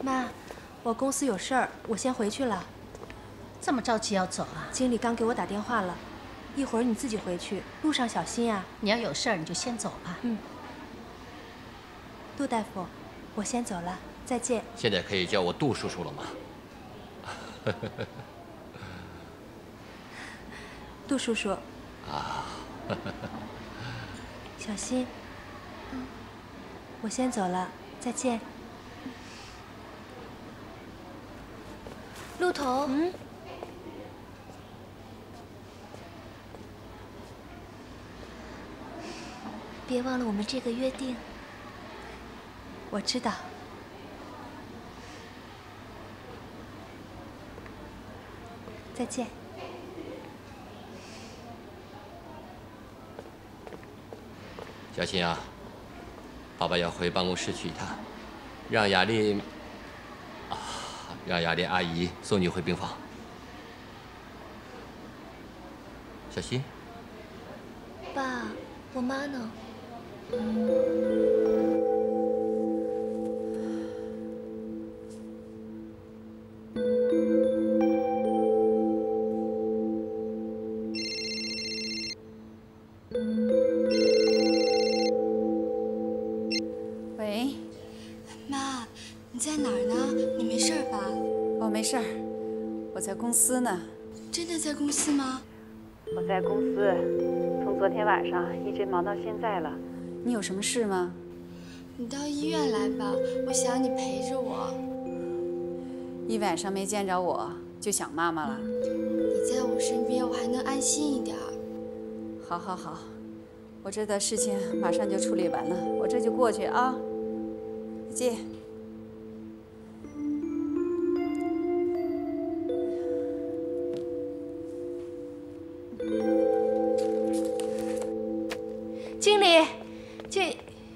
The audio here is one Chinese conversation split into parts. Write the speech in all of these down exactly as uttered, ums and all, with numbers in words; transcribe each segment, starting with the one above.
妈，我公司有事儿，我先回去了。 这么着急要走啊？ 经理刚给我打电话了，一会儿你自己回去，路上小心啊。 你要有事儿你就先走吧。 嗯。杜大夫，我先走了，再见。 现在可以叫我杜叔叔了吗？ 杜叔叔。 啊。 小心。嗯。我先走了，再见。 陆头。 嗯。 别忘了我们这个约定。 我知道。再见。 小新啊，爸爸要回办公室去一趟，让雅丽啊，让雅丽阿姨送你回病房。小新。 爸，我妈呢？ 喂， 妈，你在哪儿呢？你没事吧？ 哦，没事儿，我在公司呢。 真的在公司吗？ 我在公司，从昨天晚上一直忙到现在了。你有什么事吗？ 你到医院来吧，我想你陪着我。 一晚上没见着我，就想妈妈了。 你在我身边，我还能安心一点。 好，好，好，我这的事情马上就处理完了，我这就过去啊。再见。 经理，经。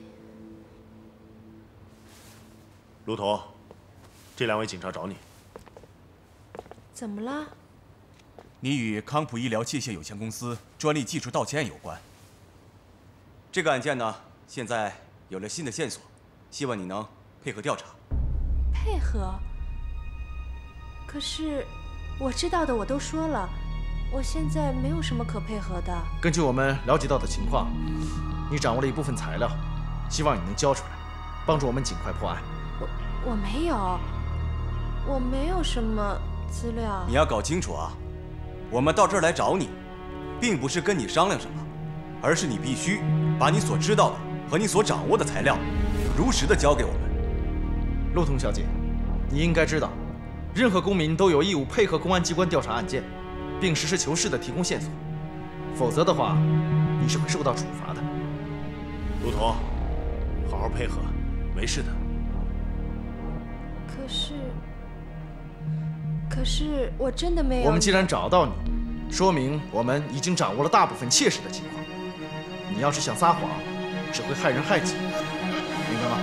卢头，这两位警察找你。 怎么了？ 你与康普医疗器械有限公司专利技术盗窃案有关。这个案件呢，现在有了新的线索，希望你能配合调查。 配合？可是我知道的我都说了，我现在没有什么可配合的。 根据我们了解到的情况，你掌握了一部分材料，希望你能交出来，帮助我们尽快破案。 我我没有，我没有什么资料。 你要搞清楚啊，我们到这儿来找你，并不是跟你商量什么，而是你必须把你所知道的和你所掌握的材料，如实的交给我们。 陆彤小姐，你应该知道，任何公民都有义务配合公安机关调查案件，并实事求是的提供线索，否则的话，你是会受到处罚的。 陆彤，好好配合，没事的。 可是，可是我真的没有。 我们既然找到你，说明我们已经掌握了大部分切实的情况。你要是想撒谎，只会害人害己，明白吗？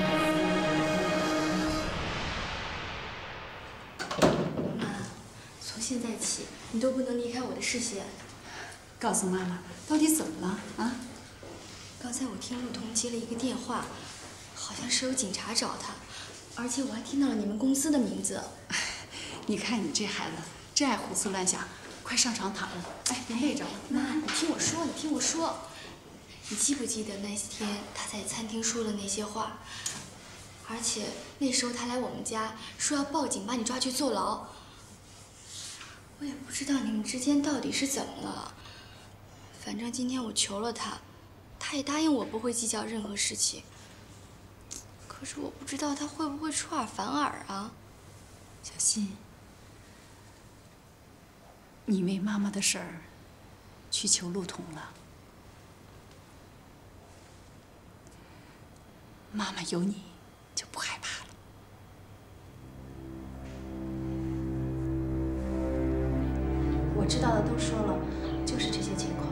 妈，从现在起，你都不能离开我的视线。 告诉妈妈，到底怎么了啊？ 刚才我听陆彤接了一个电话，好像是有警察找他，而且我还听到了你们公司的名字。 你看你这孩子，真爱胡思乱想，快上床躺着。哎，别累着了。 妈，你听我说，你听我说。你记不记得那天他在餐厅说的那些话？而且那时候他来我们家说要报警把你抓去坐牢。我也不知道你们之间到底是怎么了。反正今天我求了他，他也答应我不会计较任何事情。可是我不知道他会不会出尔反尔啊。 小新，你为妈妈的事儿去求陆彤了。妈妈有你就不害怕了。 我知道的都说了，就是这些情况。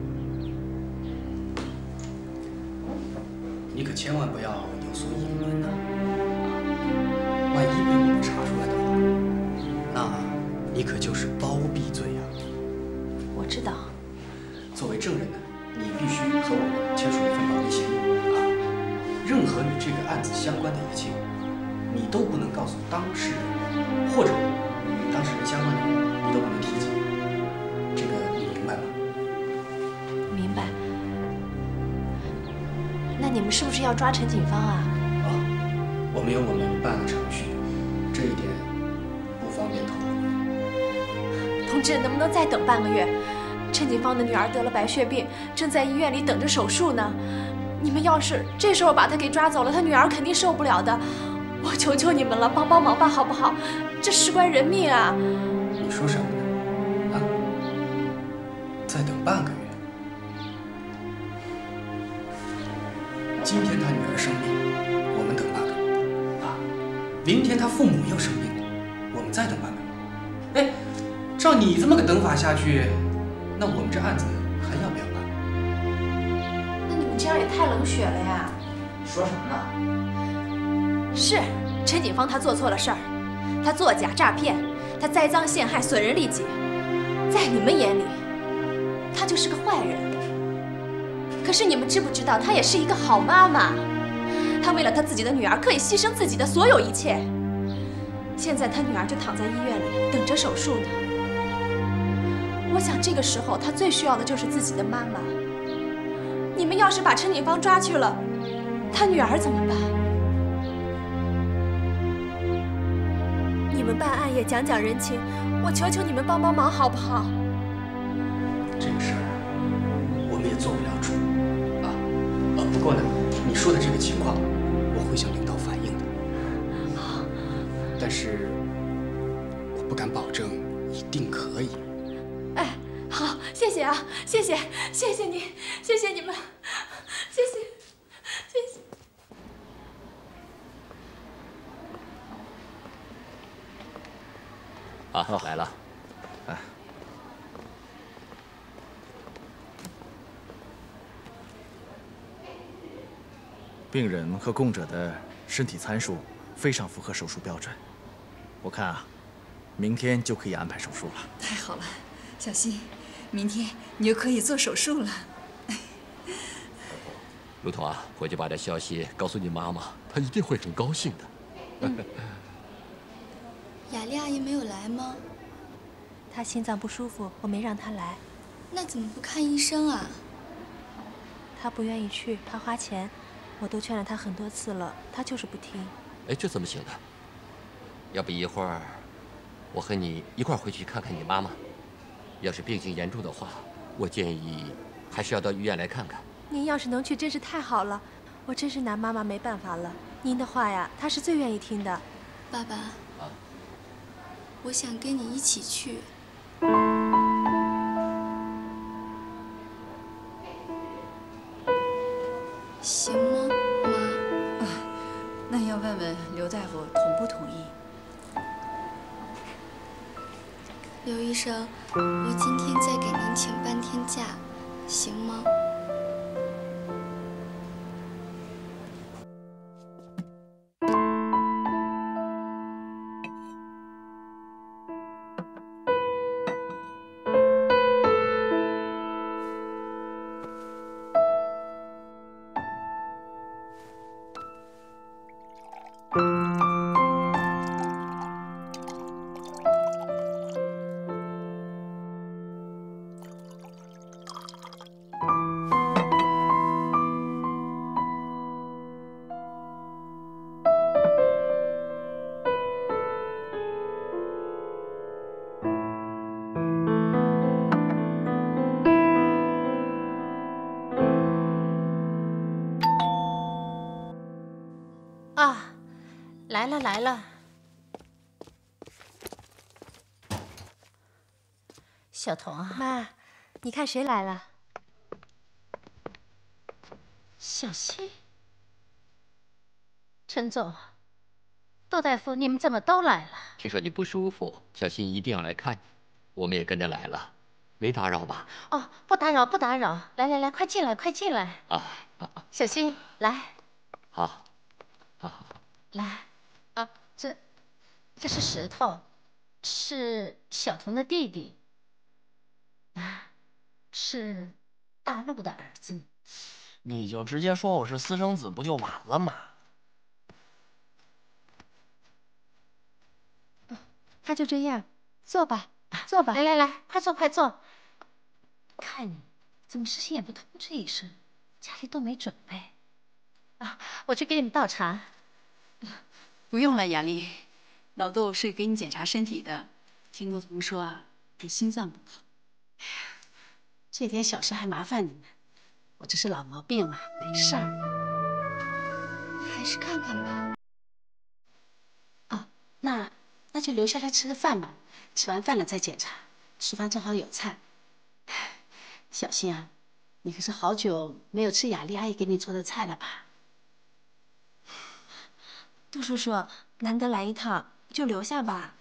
你可千万不要有所隐瞒呐！啊，万一被我们查出来的话，那你可就是包庇罪呀！ 我知道。 作为证人呢，你必须和我们签署一份保密协议啊！任何与这个案子相关的一切， 你都不能告诉当事人，或者与当事人相关的人，你都不能提及。这个你明白吗？ 明白。那你们是不是要抓陈锦芳啊？ 啊，我们有我们办的程序，这一点不方便透露。 同志，能不能再等半个月？陈锦芳的女儿得了白血病，正在医院里等着手术呢。你们要是这时候把她给抓走了，她女儿肯定受不了的。我求求你们了，帮帮忙吧，好不好？这事关人命啊！ 你说什么呢？啊？再等半个月？今天他女儿生病，我们等半个月啊。明天他父母又生病了，我们再等半个月。哎，照你这么个等法下去，那我们这案子还要不要办？ 那你们这样也太冷血了呀！ 说什么呢？ 是陈锦芳她做错了事儿，她作假诈骗，她栽赃陷害，损人利己，在你们眼里，她就是个坏人。可是你们知不知道，她也是一个好妈妈？她为了她自己的女儿，可以牺牲自己的所有一切。现在她女儿就躺在医院里等着手术呢。我想这个时候，她最需要的就是自己的妈妈。你们要是把陈锦芳抓去了，她女儿怎么办？你们办案也讲讲人情，我求求你们帮帮忙好不好？ 这个事儿我们也做不了主啊。呃，不过呢，你说的这个情况，我会向领导反映的。但是我不敢保证一定可以。 哎，好，谢谢啊，谢谢，谢谢你，谢谢你们，谢谢，谢谢。 啊，来了。 哎，病人和供者的身体参数非常符合手术标准，我看啊，明天就可以安排手术了。 太好了，小新，明天你就可以做手术了。 陆彤啊，回去把这消息告诉你妈妈，她一定会很高兴的。 嗯雅丽阿姨没有来吗？ 她心脏不舒服，我没让她来。 那怎么不看医生啊？ 她不愿意去，怕花钱，我都劝了她很多次了，她就是不听。 哎，这怎么行呢？要不一会儿我和你一块儿回去看看你妈妈。要是病情严重的话，我建议还是要到医院来看看。 您要是能去，真是太好了。我真是拿妈妈没办法了。您的话呀，她是最愿意听的。 爸爸。 啊。 我想跟你一起去。行吗，妈？ 啊，那要问问刘大夫同不同意。 刘医生，我今天再给您请半天假，行吗？ 啊，来了来了，小童啊， 妈，你看谁来了？ 小希，陈总，窦大夫，你们怎么都来了？ 听说你不舒服，小新一定要来看你，我们也跟着来了，没打扰吧？ 哦，不打扰，不打扰。来来来，快进来，快进来。 啊啊啊！ 小新，来。 好。好好， 来，啊，这，这是石头，是小童的弟弟，啊，是大陆的儿子。 你就直接说我是私生子不就完了吗？ 那就这样，坐吧，坐吧。来来来，快坐快坐。看你怎么事情也不通知一声，家里都没准备。啊，我去给你们倒茶。 不用了，雅丽，老窦是给你检查身体的，听陆彤说啊，你心脏不好。 哎呀，这点小事还麻烦你们，我这是老毛病了，没事儿。 还是看看吧。 哦，那那就留下来吃个饭吧，吃完饭了再检查。厨房正好有菜。小新啊，你可是好久没有吃雅丽阿姨给你做的菜了吧？ 杜叔叔，难得来一趟，就留下吧。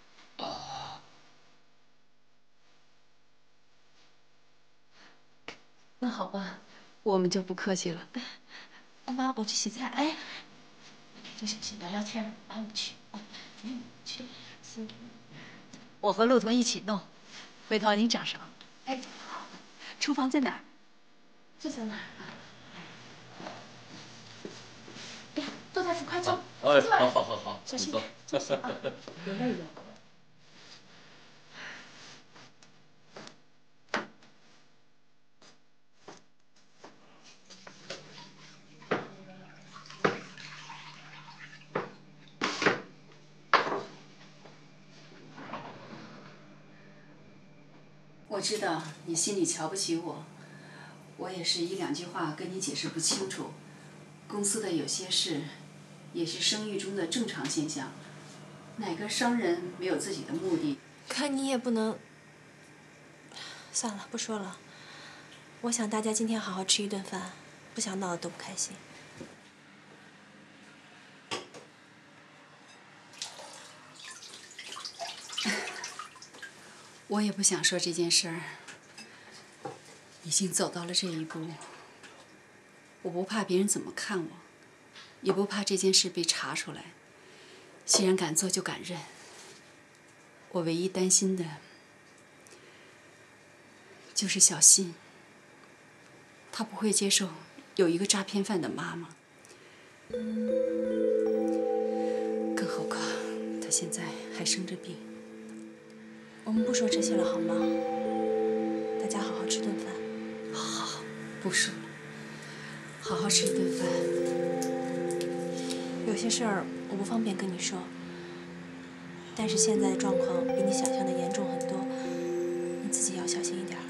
那好吧，我们就不客气了。 妈，我去洗菜。哎，这小新聊聊天，啊，我去，嗯，去。 我和陆彤一起弄，回头你掌勺。哎，好。厨房在哪儿？ 就在那儿。哎，窦大夫，快坐。 哎，好好好好， 小心坐。 坐下啊，别累了。 我知道你心里瞧不起我，我也是一两句话跟你解释不清楚。公司的有些事，也是生意中的正常现象。哪个商人没有自己的目的？ 可你也不能……算了，不说了。我想大家今天好好吃一顿饭，不想闹得都不开心。 我也不想说这件事儿，已经走到了这一步。我不怕别人怎么看我，也不怕这件事被查出来。既然敢做，就敢认。我唯一担心的，就是小新。他不会接受有一个诈骗犯的妈妈，更何况他现在还生着病。 我们不说这些了，好吗？大家好好吃顿饭。 好，好，好，不说了，好好吃一顿饭。 有些事儿我不方便跟你说，但是现在的状况比你想象的严重很多，你自己要小心一点。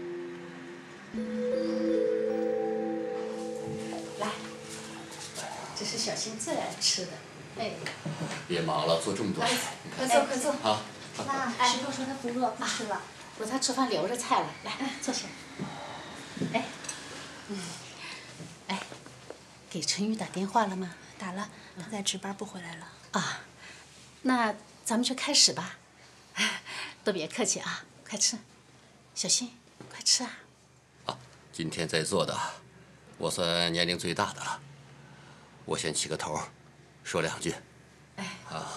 来，这是小新最爱吃的。哎， 别忙了，做这么多菜。 快坐快坐。 好。 那石头说他不饿，不吃了。我在厨房留着菜了，来坐下。哎，嗯，哎，给陈宇打电话了吗？ 打了，他在值班不回来了。 啊，那咱们就开始吧。都别客气啊，快吃。小新，快吃啊。 啊，今天在座的，我算年龄最大的了。我先起个头，说两句。 哎。 啊。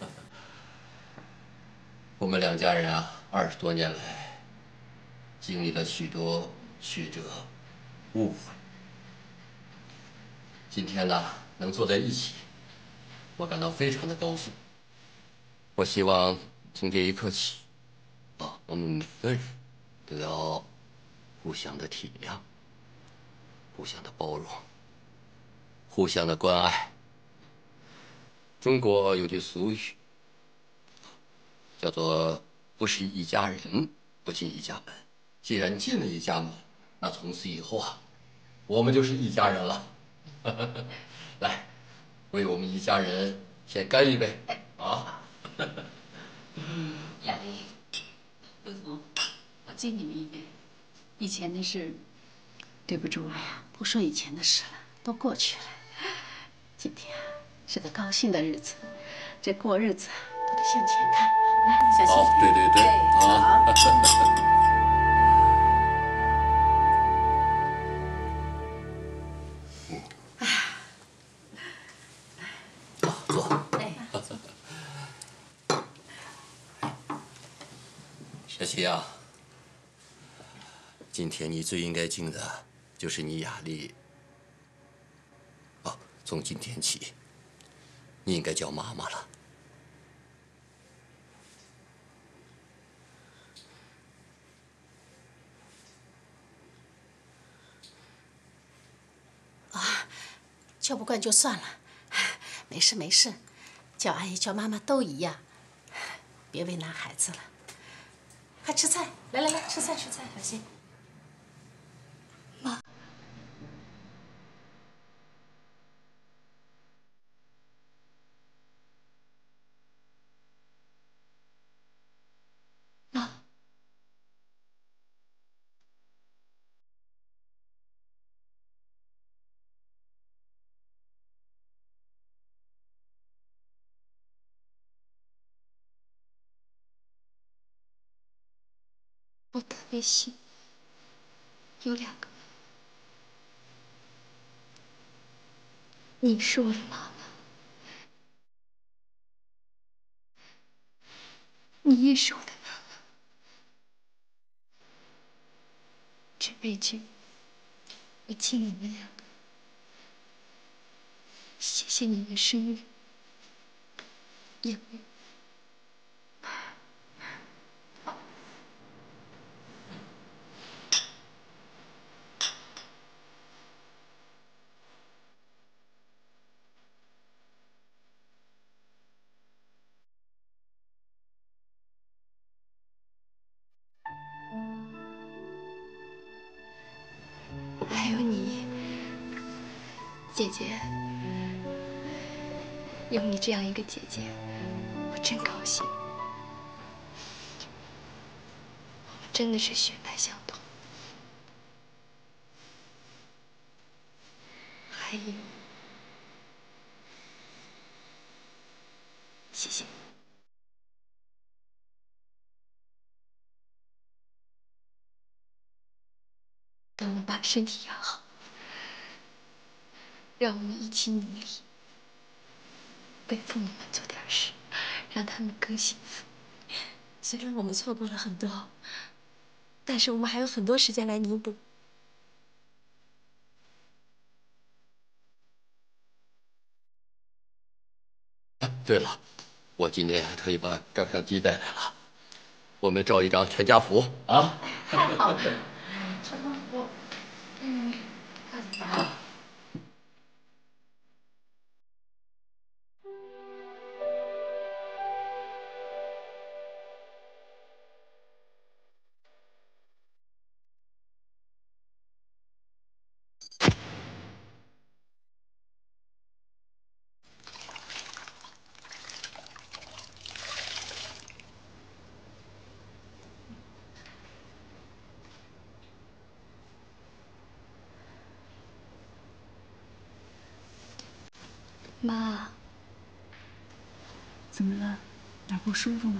我们两家人啊，二十多年来，经历了许多曲折、误会。今天呢，能坐在一起，我感到非常的高兴。我希望从这一刻起，啊，我们每个人都要互相的体谅，互相的包容，互相的关爱。中国有句俗语。叫做不是一家人，不进一家门。既然进了一家门，那从此以后啊，我们就是一家人了。来，为我们一家人先干一杯啊！ 雅丽，陆总，我敬你们一杯。以前的事，对不住了。 哎呀，不说以前的事了，都过去了。今天啊，是个高兴的日子，这过日子都得向前看。来，小新。 好，对对对，啊。小琪啊，今天你最应该敬的就是你雅丽。哦，从今天起，你应该叫妈妈了。 叫不惯就算了，没事没事，叫阿姨叫妈妈都一样，别为难孩子了。快吃菜，来来来，吃菜吃菜，小心。 妈。 我特别幸运，有两个。你是我的妈妈，你也是我的妈妈。这辈子，我敬你们两个。谢谢你们生日，养育。 还有你，姐姐，有你这样一个姐姐，我真高兴。我们真的是血脉相同。还有，谢谢你。等我把身体养好。 让我们一起努力，为父母们做点事，让他们更幸福。虽然我们错过了很多，但是我们还有很多时间来弥补。 对了，我今天特意把照相机带来了，我们照一张全家福啊！ 太好了，什么我，嗯，好。 妈， 怎么了？哪不舒服吗？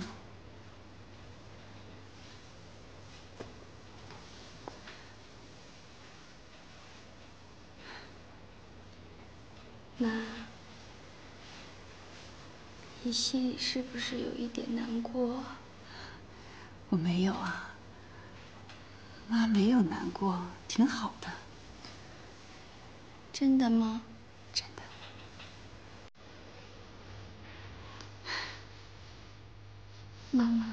妈，你心里是不是有一点难过？ 我没有啊，妈没有难过，挺好的。 真的吗？ 真的。 妈妈，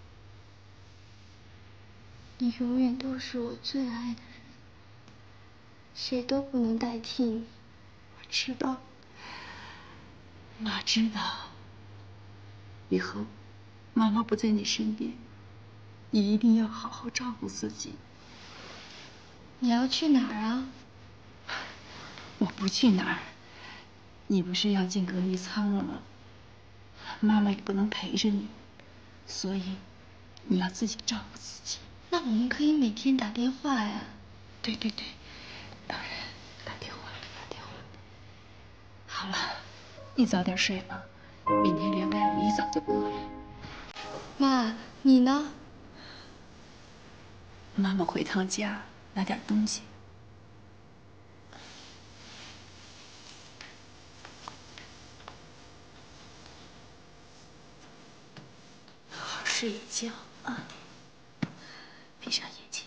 你永远都是我最爱的人，谁都不能代替你。 我知道，妈知道。以后妈妈不在你身边，你一定要好好照顾自己。 你要去哪儿啊？ 我不去哪儿。你不是要进隔离舱了吗？妈妈也不能陪着你，所以你要自己照顾自己。 那我们可以每天打电话呀。 对对对，当然打电话打电话。好了，你早点睡吧，明天连外我一早就过来。 妈，你呢？ 妈妈回趟家拿点东西。好好睡一觉啊，闭上眼睛。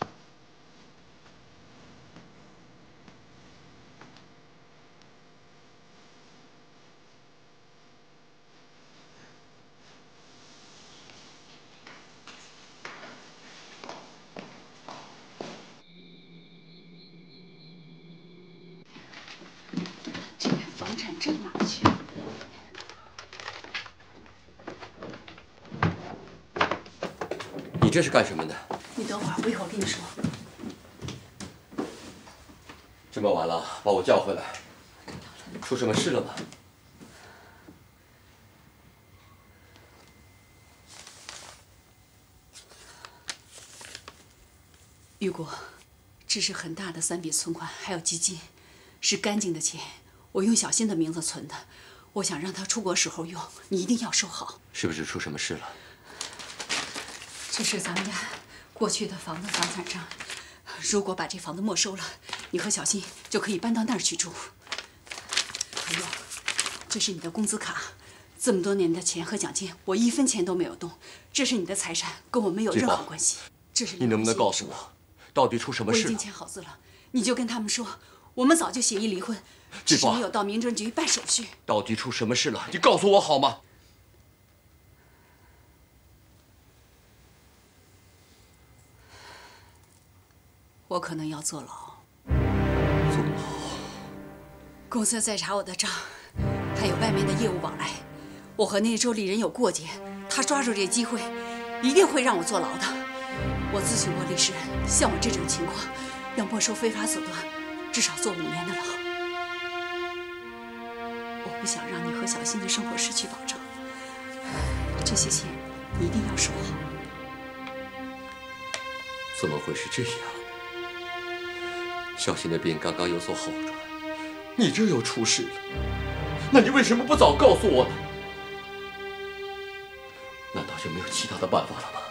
这个这哪去？ 你这是干什么的？ 你等会儿，我一会儿跟你说。 这么晚了，把我叫回来，出什么事了吗？ 玉果，这是很大的三笔存款，还有基金，是干净的钱，我用小新的名字存的。我想让他出国时候用，你一定要收好。 是不是出什么事了？ 这是咱们家过去的房子房产证，如果把这房子没收了，你和小新就可以搬到那儿去住。还有，这是你的工资卡，这么多年的钱和奖金，我一分钱都没有动，这是你的财产，跟我没有任何关系。这是你能不能告诉我？ 到底出什么事了？ 我已经签好字了，你就跟他们说，我们早就协议离婚，只是没有到民政局办手续。 到底出什么事了？你告诉我好吗？ 我可能要坐牢。 坐牢？ 公司在查我的账，还有外面的业务往来。我和那州里人有过节，他抓住这机会，一定会让我坐牢的。 我咨询过律师，像我这种情况，要没收非法手段，至少坐五年的牢。我不想让你和小新的生活失去保障，这些钱你一定要收好。 怎么会是这样？小新的病刚刚有所好转，你这又出事了，那你为什么不早告诉我呢？难道就没有其他的办法了吗？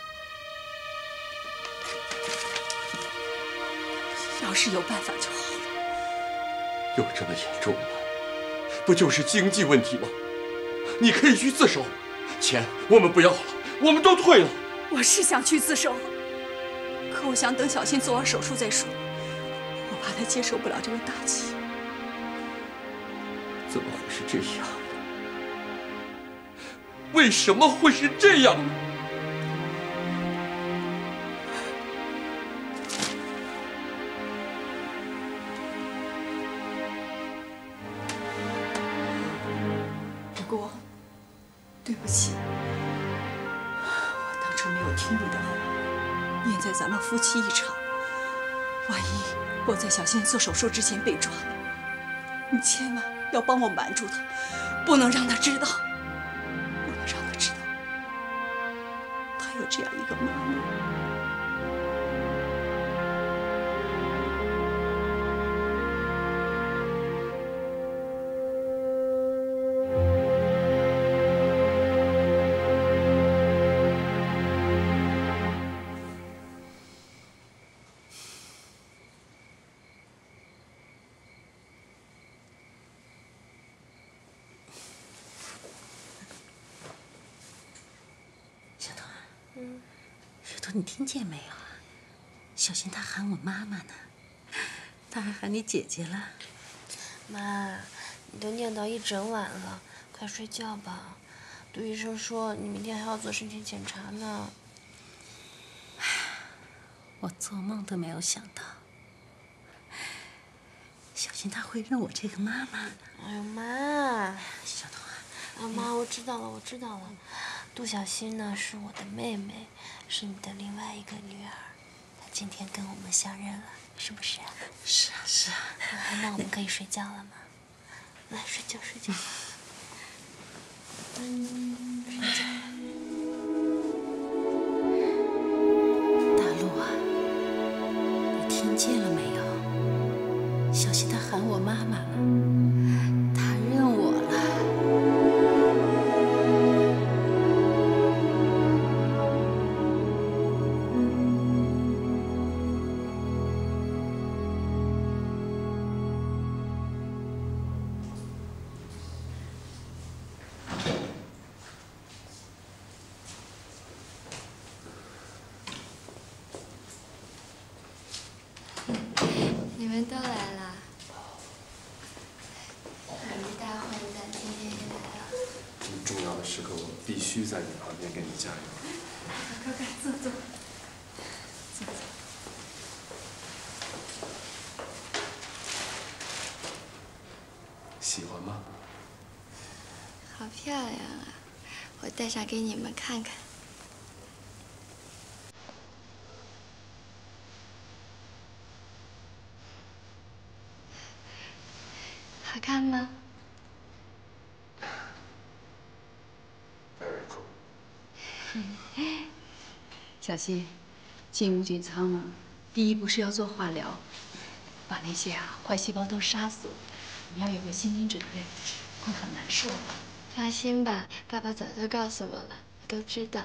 要是有办法就好了。 有这么严重吗？不就是经济问题吗？你可以去自首，钱我们不要了，我们都退了。 我是想去自首，可我想等小新做完手术再说，我怕他接受不了这个打击。 怎么会是这样呢？为什么会是这样呢？ 对不起，我当初没有听你的话，念在咱们夫妻一场。万一我在小新做手术之前被抓，你千万要帮我瞒住他，不能让他知道，不能让他知道，他有这样一个妈妈。 你听见没有啊？小新他喊我妈妈呢，他还喊你姐姐了。 妈，你都念叨一整晚了，快睡觉吧。杜医生说你明天还要做身体检查呢。 我做梦都没有想到，小新他会认我这个妈妈呢。 哎呦妈！ 小童啊， 啊妈，我知道了，我知道了。杜小新呢是我的妹妹。 是你的另外一个女儿，她今天跟我们相认了，是不是啊？ 是啊，是啊。 那我们可以睡觉了吗？来，睡觉，睡觉。嗯，睡觉。 大陆啊，你听见了没有？小新他喊我妈妈了，他认我了。 你们都来了，你们大混蛋今天也来了。 这么重要的时刻，我必须在你旁边给你加油。 快快坐坐，坐坐。 喜欢吗？ 好漂亮啊！我戴上给你们看看。好看吗？ Very cool。 小希，进无菌舱了，第一步是要做化疗，把那些啊坏细胞都杀死。你要有个心理准备，会很难受的。 放心吧，爸爸早就告诉我了，我都知道。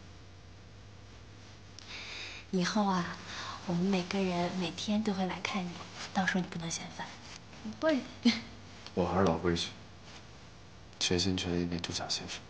以后啊，我们每个人每天都会来看你，到时候你不能嫌烦。 不会。 我还是老规矩，全心全意为杜小新服。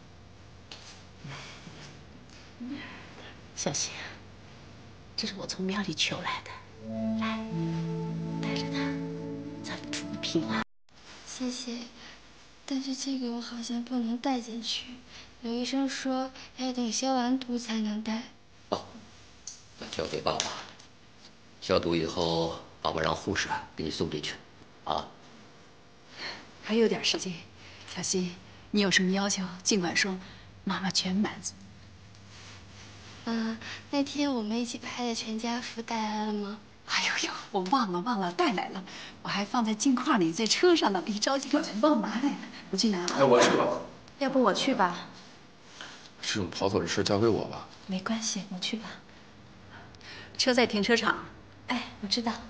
小新，这是我从庙里求来的，来，带着它，咱们祝你平安。 谢谢，但是这个我好像不能带进去，刘医生说要等消完毒才能带。 哦，那交给爸爸，消毒以后，爸爸让护士给你送进去，啊。 还有点时间，小希，你有什么要求尽管说，妈妈全满足。 嗯，那天我们一起拍的全家福带来了吗？ 哎呦呦，我忘了忘了带来了，我还放在镜框里，在车上呢，一着急我全忘拿来了。我去拿。 哎，我去吧。 要不我去吧。 这种跑腿的事交给我吧。 没关系，我去吧。 车在停车场。 哎，我知道。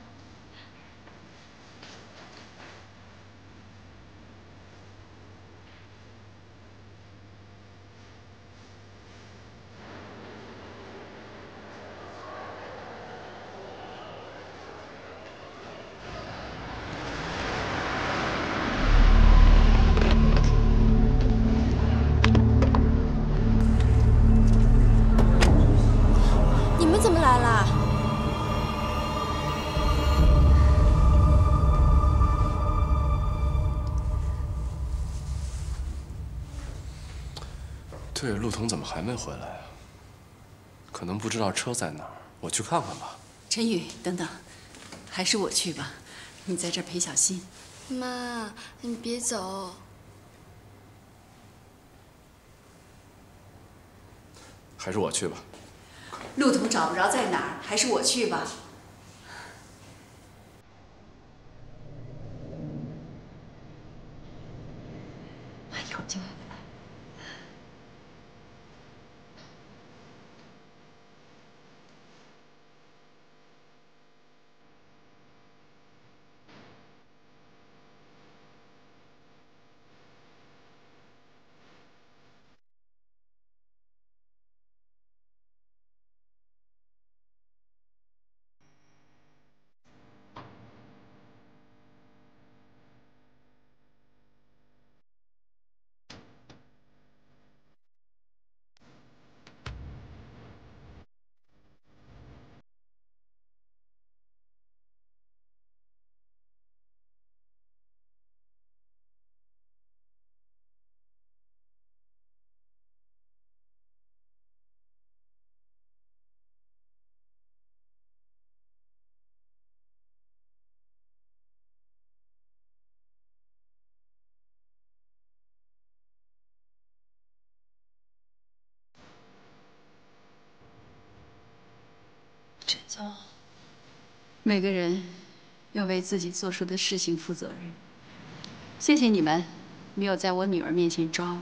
你们怎么来了？ 对，陆彤怎么还没回来啊？可能不知道车在哪儿，我去看看吧。 陈宇，等等，还是我去吧，你在这儿陪小新。 妈，你别走。 还是我去吧。 陆彤找不着在哪儿，还是我去吧。哎呦，这。 陈总， 每个人要为自己做出的事情负责任。谢谢你们，没有在我女儿面前抓我。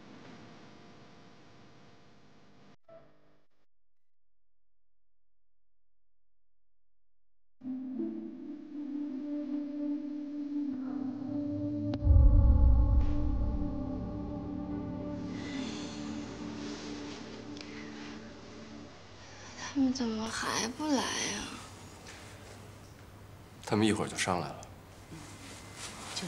他们怎么还不来呀？ 他们一会儿就上来了。 就是。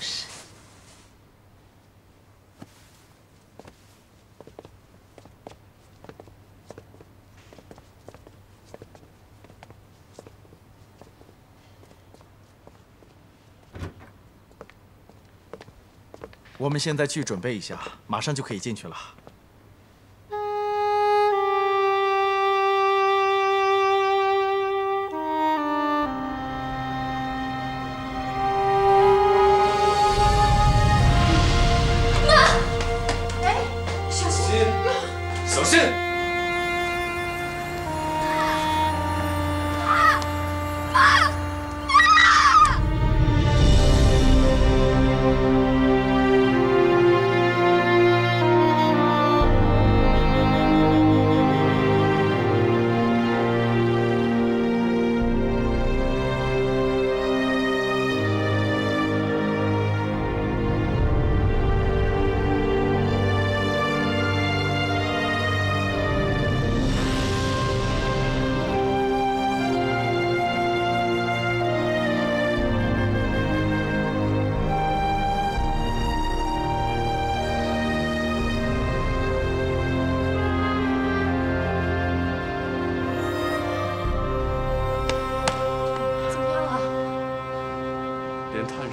我们现在去准备一下，马上就可以进去了。 他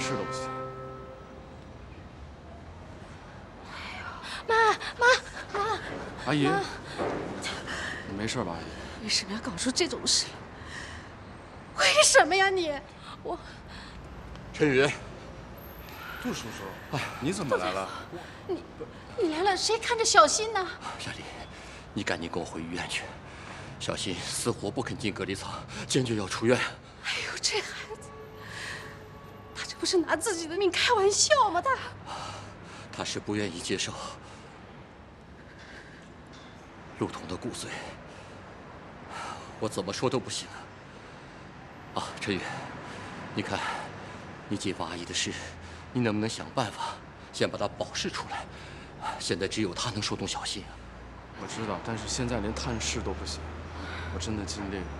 视都不行。 妈妈妈！ 阿姨，你没事吧？阿姨？ 为什么要搞出这种事？为什么呀你？我。 陈宇， 杜叔叔，哎，你怎么来了？ 你你来了，谁看着小新呢？ 夏丽，你赶紧跟我回医院去。小新死活不肯进隔离舱，坚决要出院。 哎呦，这孩子，他这不是拿自己的命开玩笑吗？他他是不愿意接受陆彤的骨髓，我怎么说都不行啊！啊，陈宇，你看，你姐夫阿姨的事，你能不能想办法先把他保释出来？现在只有他能说动小新啊。 我知道，但是现在连探视都不行，我真的尽力了。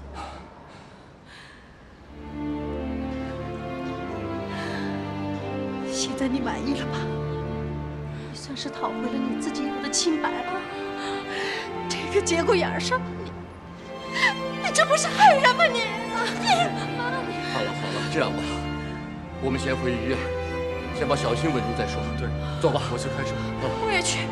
现在你满意了吧？你算是讨回了你自己有的清白了。这个节骨眼上，你你这不是害人吗你？妈，你好了好了，这样吧，我们先回医院，先把小新稳住再说。 对， 走吧， 我去开车。 我也去。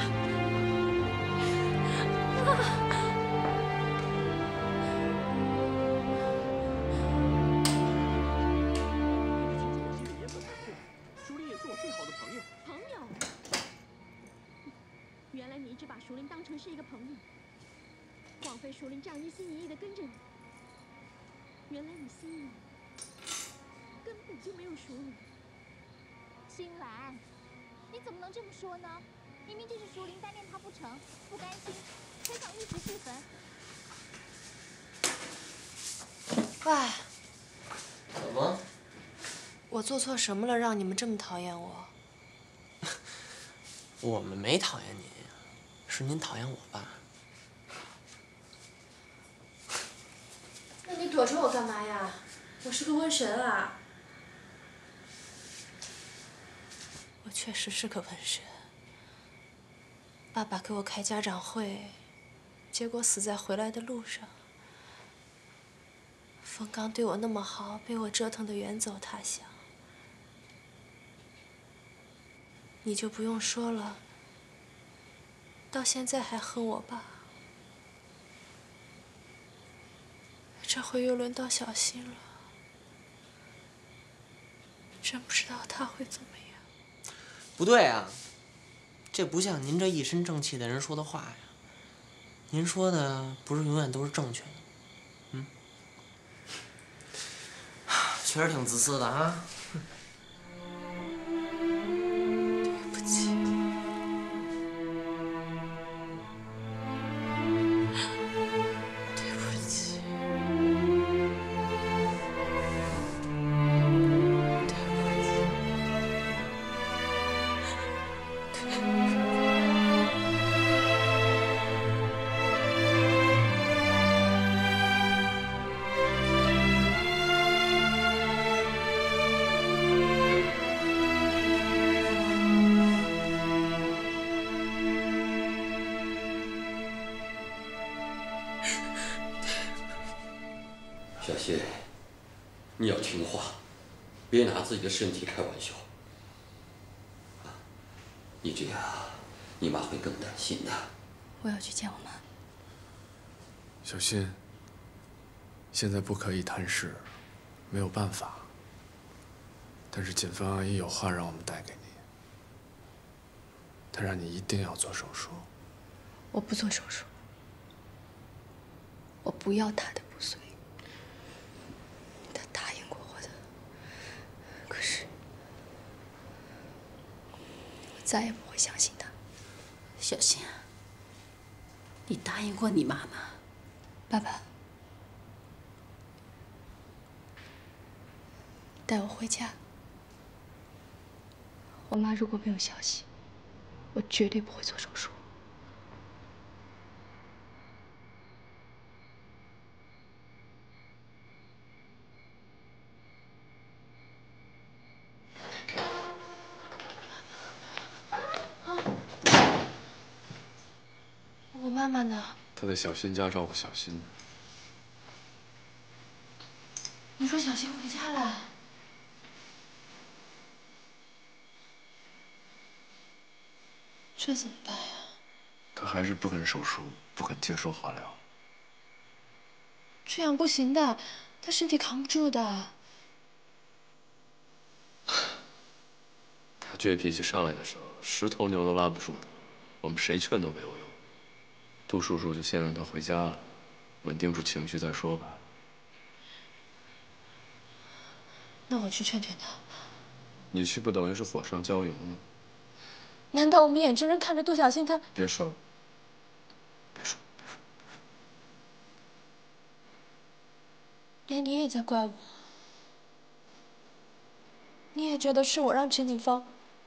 原来你一直把熟林当成是一个朋友，枉费熟林这样一心一意的跟着你。原来你心里根本就没有熟林。 新兰，你怎么能这么说呢？明明就是熟林单恋他不成，不甘心，才想玉石俱焚。 喂， 怎么？ 我做错什么了，让你们这么讨厌我？ 我们没讨厌您，是您讨厌我吧？ 那你躲着我干嘛呀？我是个瘟神啊！我确实是个瘟神。爸爸给我开家长会，结果死在回来的路上。冯刚对我那么好，被我折腾得远走他乡。你就不用说了，到现在还恨我爸。这回又轮到小新了，真不知道他会怎么样。 不对啊，这不像您这一身正气的人说的话呀。您说的不是永远都是正确的，嗯？确实挺自私的啊。 对不起。 小新，你要听话，别拿自己的身体开玩笑。啊，你这样，你妈会更担心的。 我要去见我妈。 小新，现在不可以探视，没有办法。但是锦帆阿姨有话让我们带给你，她让你一定要做手术。 我不做手术，我不要她的骨髓。她答应过我的，可是我再也不会相信她。 小新，你答应过你妈妈？ 爸爸，带我回家。我妈如果没有消息，我绝对不会做手术。我妈妈呢？ 她在小新家照顾小新。 你说小新回家了？ 这怎么办呀？ 他还是不肯手术，不肯接受化疗。 这样不行的，他身体扛不住的。 他倔脾气上来的时候，十头牛都拉不住，我们谁劝都没有用。杜叔叔就先让他回家了，稳定住情绪再说吧。 那我去劝劝他。 你去不等于是火上浇油吗？ 难道我们眼睁睁看着杜小新他…… 别说了，别说。 连你也在怪我，你也觉得是我让陈景芳……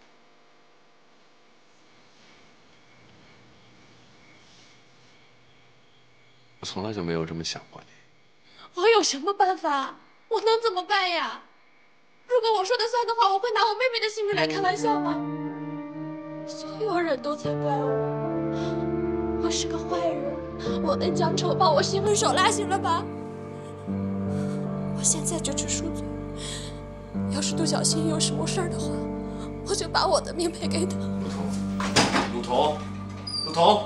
我从来就没有这么想过你。 我有什么办法？我能怎么办呀？如果我说的算的话，我会拿我妹妹的性命来开玩笑吗？所有人都在怪我，我是个坏人，我被江丑把我心狠手辣，行了吧？我现在就去赎罪。要是杜小新有什么事儿的话，我就把我的命赔给他。 陆彤，陆彤。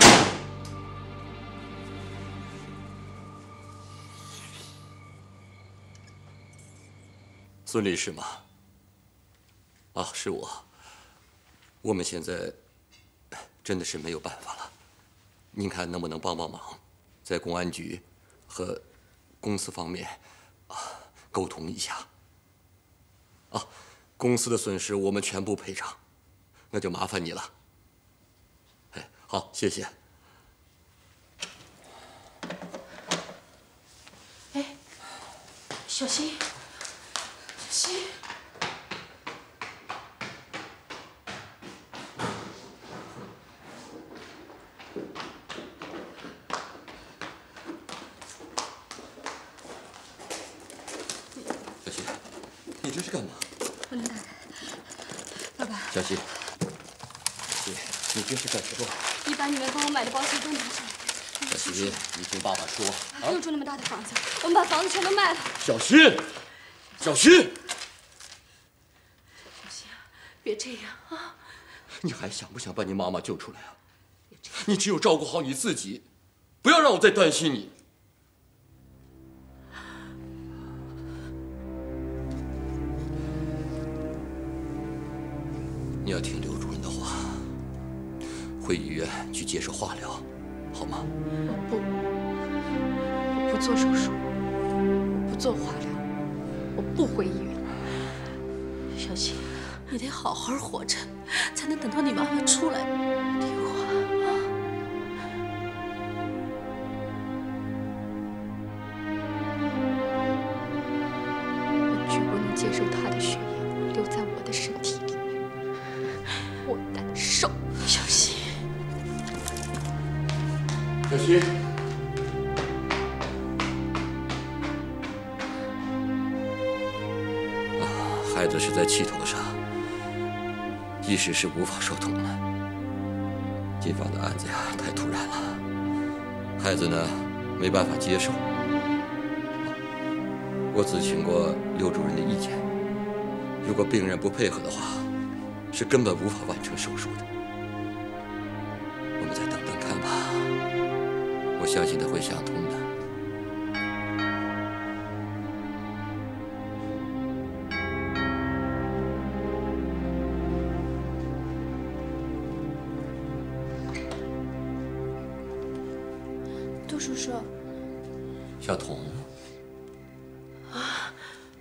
孙律师吗？啊，是我。我们现在真的是没有办法了，您看能不能帮帮忙，在公安局和公司方面啊沟通一下。啊，公司的损失我们全部赔偿，那就麻烦你了。哎，好，谢谢。 哎，小新。小新， 小新，你这是干嘛？ 我来打开。爸爸。 小新，你你这是干什么？ 你把你们帮我买的保险都拿出来。 小新，你听爸爸说。 不用住那么大的房子，我们把房子全都卖了。 小新，小新。 别这样啊！ 你还想不想把你妈妈救出来啊？你只有照顾好你自己，不要让我再担心你。你要听刘主任的话，回医院去接受化疗，好吗？ 我不，我不做手术，我不做化疗，我不回医院。小新。你得好好活着，才能等到你妈妈出来。听话啊！我绝不能接受她的血液留在我的身体里，我难受。小新， 小新。啊，孩子是在气头上。一时是无法说通了。警方的案子呀，太突然了，孩子呢没办法接受。我咨询过刘主任的意见，如果病人不配合的话，是根本无法完成手术的。我们再等等看吧，我相信他会想通的。 杜叔叔， 小童， 啊，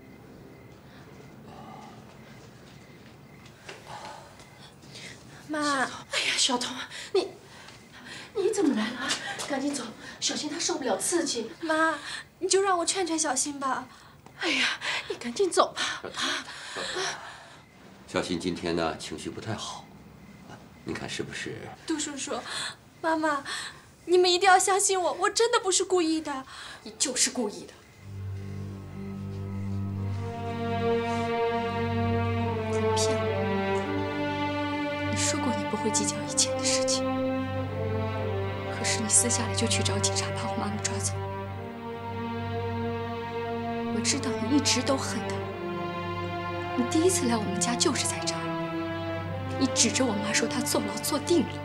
妈，哎呀，小童，你你怎么来了？赶紧走，小新他受不了刺激。妈，你就让我劝劝小新吧。哎呀，你赶紧走吧。 小新今天呢情绪不太好，你看是不是？ 杜叔叔，妈妈。你们一定要相信我，我真的不是故意的。 你就是故意的。你骗我！你说过你不会计较以前的事情，可是你私下里就去找警察，把我妈妈抓走。我知道你一直都恨她。你第一次来我们家就是在这儿，你指着我妈说她坐牢坐定了。